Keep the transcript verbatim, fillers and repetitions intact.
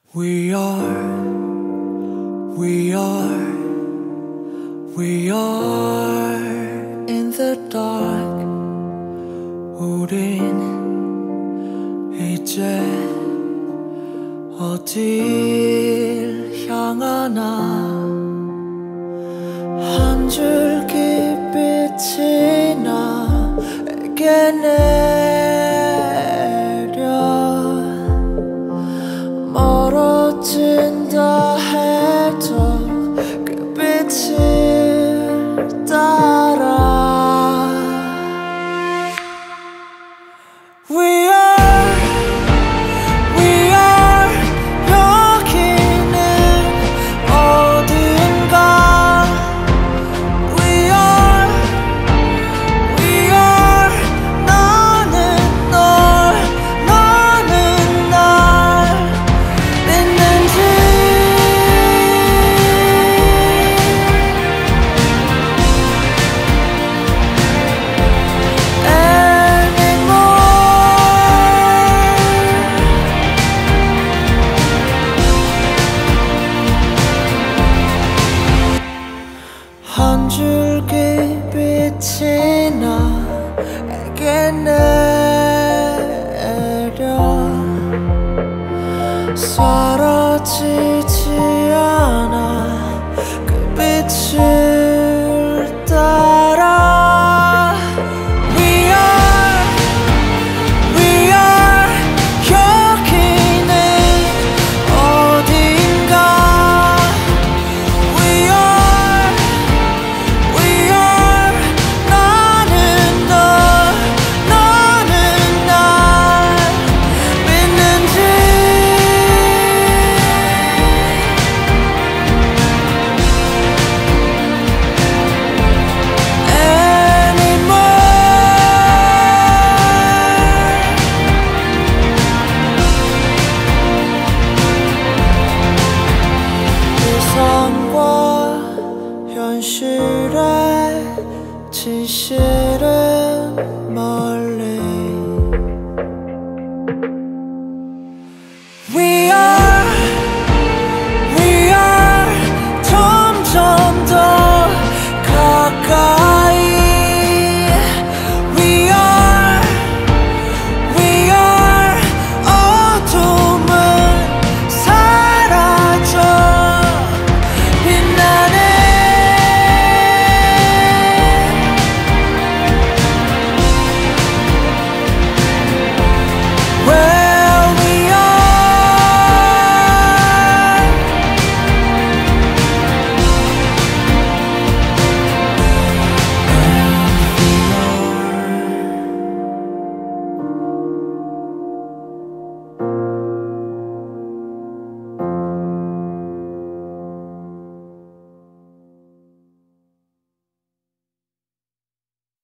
We are, we are, we are in the dark. 우린 이제 어딜 향하나. 한 줄기 빛이 나에게 내려 멀어진다 해도 그 빛을 따라. We are, we are 여기는 어딘가. We are, we are 나는 널, 너는 날 믿는지. 한 줄기 빛이 나에게 내려 사라지지 않아 그 빛을 따라. We are, we are 여기는 어딘가. We are, we are 나는 널, 너는 날 믿는지. 이상과 현실의 진실은 멀리. We are